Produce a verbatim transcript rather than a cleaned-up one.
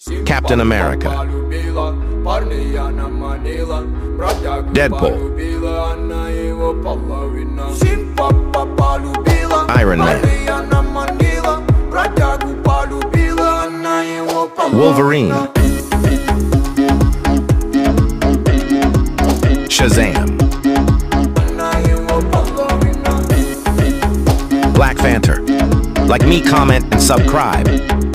Captain America, Deadpool, Iron Man, Wolverine, Shazam, Black Panther. Like me, comment, and subscribe.